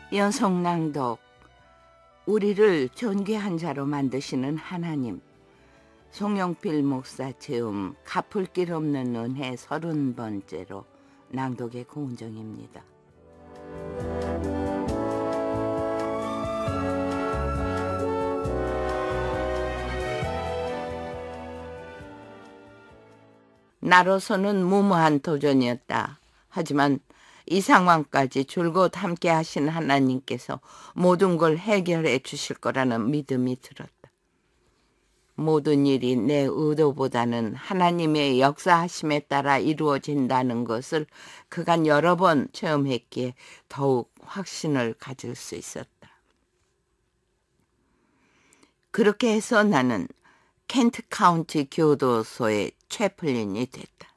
연속낭독. 우리를 존귀한 자로 만드시는 하나님. 송영필 목사 체험 갚을 길 없는 은혜 30번째로 낭독의 고은정입니다. 나로서는 무모한 도전이었다. 하지만 이 상황까지 줄곧 함께 하신 하나님께서 모든 걸 해결해 주실 거라는 믿음이 들었다. 모든 일이 내 의도보다는 하나님의 역사하심에 따라 이루어진다는 것을 그간 여러 번 체험했기에 더욱 확신을 가질 수 있었다. 그렇게 해서 나는 켄트 카운티 교도소의 채플린이 됐다.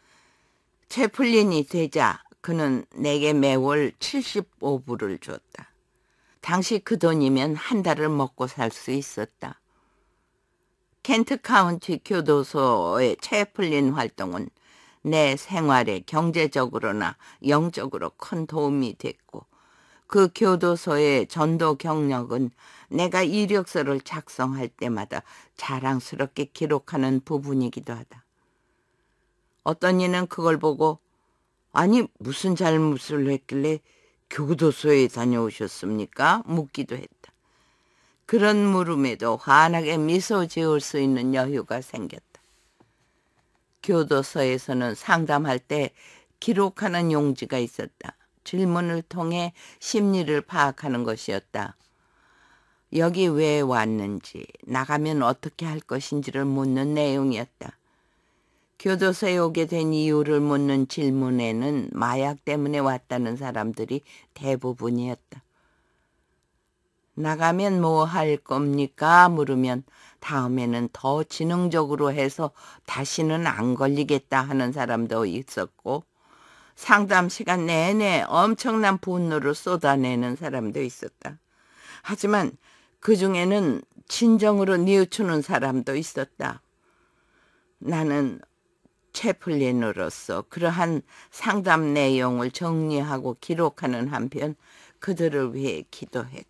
채플린이 되자 그는 내게 매월 75불을 줬다. 당시 그 돈이면 한 달을 먹고 살 수 있었다. 켄트 카운티 교도소의 채플린 활동은 내 생활에 경제적으로나 영적으로 큰 도움이 됐고, 그 교도소의 전도 경력은 내가 이력서를 작성할 때마다 자랑스럽게 기록하는 부분이기도 하다. 어떤 이는 그걸 보고 아니 무슨 잘못을 했길래 교도소에 다녀오셨습니까? 묻기도 했다. 그런 물음에도 환하게 미소 지을 수 있는 여유가 생겼다. 교도소에서는 상담할 때 기록하는 용지가 있었다. 질문을 통해 심리를 파악하는 것이었다. 여기 왜 왔는지, 나가면 어떻게 할 것인지를 묻는 내용이었다. 교도소에 오게 된 이유를 묻는 질문에는 마약 때문에 왔다는 사람들이 대부분이었다. 나가면 뭐 할 겁니까? 물으면 다음에는 더 지능적으로 해서 다시는 안 걸리겠다 하는 사람도 있었고, 상담 시간 내내 엄청난 분노를 쏟아내는 사람도 있었다. 하지만 그 중에는 진정으로 뉘우치는 사람도 있었다. 나는 채플린으로서 그러한 상담 내용을 정리하고 기록하는 한편 그들을 위해 기도했다.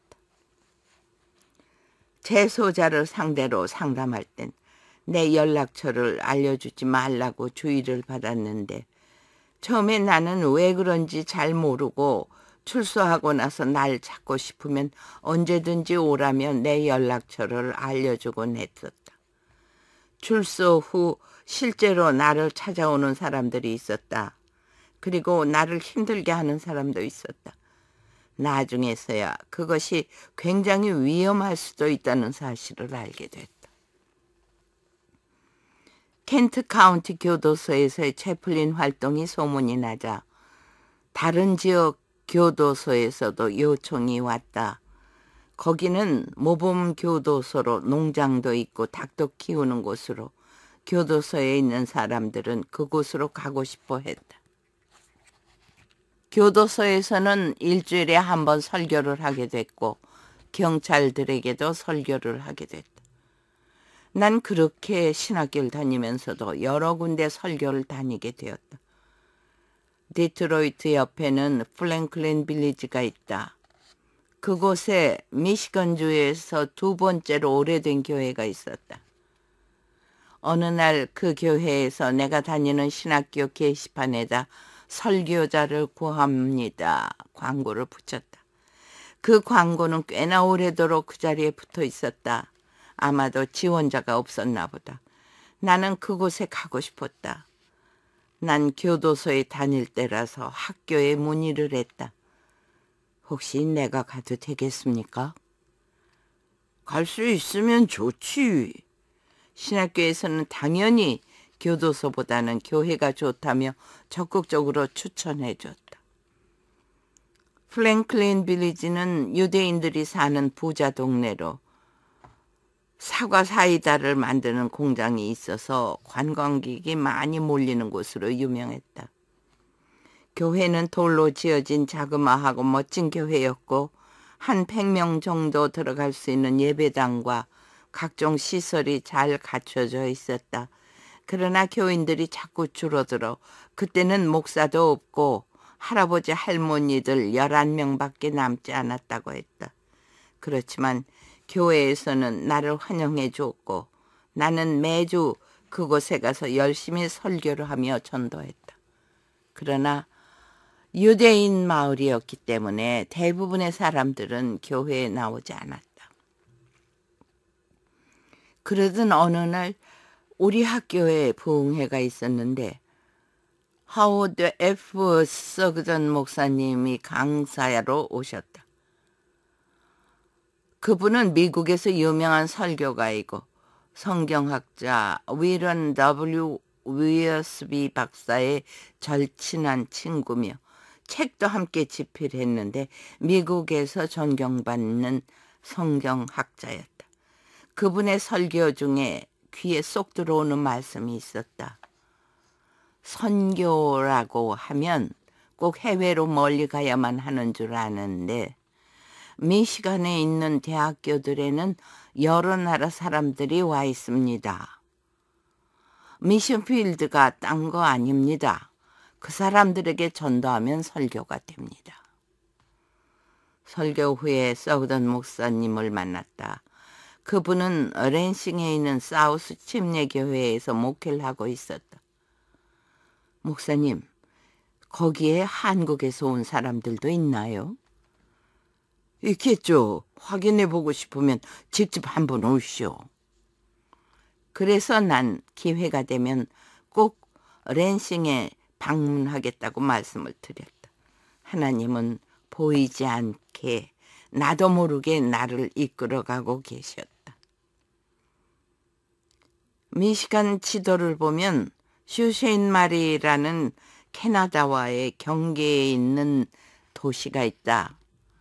재소자를 상대로 상담할 땐 내 연락처를 알려주지 말라고 주의를 받았는데, 처음에 나는 왜 그런지 잘 모르고 출소하고 나서 날 찾고 싶으면 언제든지 오라며 내 연락처를 알려주곤 했었다. 출소 후 실제로 나를 찾아오는 사람들이 있었다. 그리고 나를 힘들게 하는 사람도 있었다. 나중에서야 그것이 굉장히 위험할 수도 있다는 사실을 알게 됐다. 켄트 카운티 교도소에서의 채플린 활동이 소문이 나자 다른 지역 교도소에서도 요청이 왔다. 거기는 모범 교도소로 농장도 있고 닭도 키우는 곳으로 교도소에 있는 사람들은 그곳으로 가고 싶어 했다. 교도소에서는 일주일에 한 번 설교를 하게 됐고 경찰들에게도 설교를 하게 됐다. 난 그렇게 신학교를 다니면서도 여러 군데 설교를 다니게 되었다. 디트로이트 옆에는 플랭클린 빌리지가 있다. 그곳에 미시건주에서 두 번째로 오래된 교회가 있었다. 어느 날 그 교회에서 내가 다니는 신학교 게시판에다 설교자를 구합니다 광고를 붙였다. 그 광고는 꽤나 오래도록 그 자리에 붙어 있었다. 아마도 지원자가 없었나 보다. 나는 그곳에 가고 싶었다. 난 교도소에 다닐 때라서 학교에 문의를 했다. 혹시 내가 가도 되겠습니까? 갈 수 있으면 좋지. 신학교에서는 당연히 교도소보다는 교회가 좋다며 적극적으로 추천해줬다. 플랭클린 빌리지는 유대인들이 사는 부자 동네로 사과 사이다를 만드는 공장이 있어서 관광객이 많이 몰리는 곳으로 유명했다. 교회는 돌로 지어진 자그마하고 멋진 교회였고 한 100명 정도 들어갈 수 있는 예배당과 각종 시설이 잘 갖춰져 있었다. 그러나 교인들이 자꾸 줄어들어 그때는 목사도 없고 할아버지 할머니들 11명밖에 남지 않았다고 했다. 그렇지만 교회에서는 나를 환영해 주었고 나는 매주 그곳에 가서 열심히 설교를 하며 전도했다. 그러나 유대인 마을이었기 때문에 대부분의 사람들은 교회에 나오지 않았다. 그러던 어느 날 우리 학교에 부흥회가 있었는데 하워드 F. 서그전 목사님이 강사로 오셨다. 그분은 미국에서 유명한 설교가이고 성경학자 위런 W. 위어스비 박사의 절친한 친구며 책도 함께 집필했는데 미국에서 존경받는 성경학자였다. 그분의 설교 중에 귀에 쏙 들어오는 말씀이 있었다. 선교라고 하면 꼭 해외로 멀리 가야만 하는 줄 아는데 미시간에 있는 대학교들에는 여러 나라 사람들이 와 있습니다. 미션필드가 딴 거 아닙니다. 그 사람들에게 전도하면 설교가 됩니다. 설교 후에 서우던 목사님을 만났다. 그분은 랜싱에 있는 사우스 침례교회에서 목회를 하고 있었다. 목사님, 거기에 한국에서 온 사람들도 있나요? 있겠죠. 확인해보고 싶으면 직접 한번 오시오. 그래서 난 기회가 되면 꼭 랜싱에 방문하겠다고 말씀을 드렸다. 하나님은 보이지 않게 나도 모르게 나를 이끌어가고 계셨다. 미시간 지도를 보면 슈쉐인마리라는 캐나다와의 경계에 있는 도시가 있다.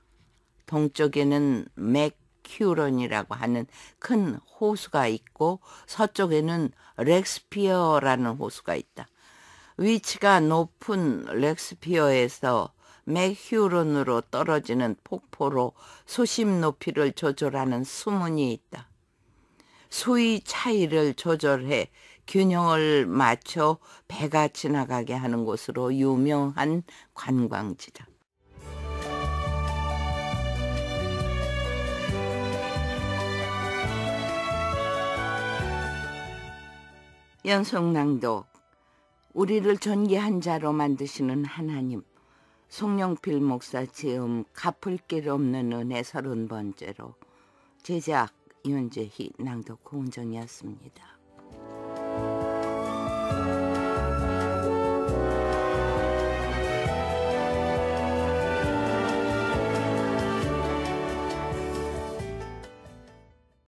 동쪽에는 맥휴런이라고 하는 큰 호수가 있고 서쪽에는 렉스피어라는 호수가 있다. 위치가 높은 렉스피어에서 맥휴런으로 떨어지는 폭포로 수심 높이를 조절하는 수문이 있다. 수위 차이를 조절해 균형을 맞춰 배가 지나가게 하는 곳으로 유명한 관광지다. 연속낭독. 우리를 존귀한 자로 만드시는 하나님. 송영필 목사 지음 갚을 길 없는 은혜 30번째로. 제작 윤재희, 낭독 고은정이었습니다.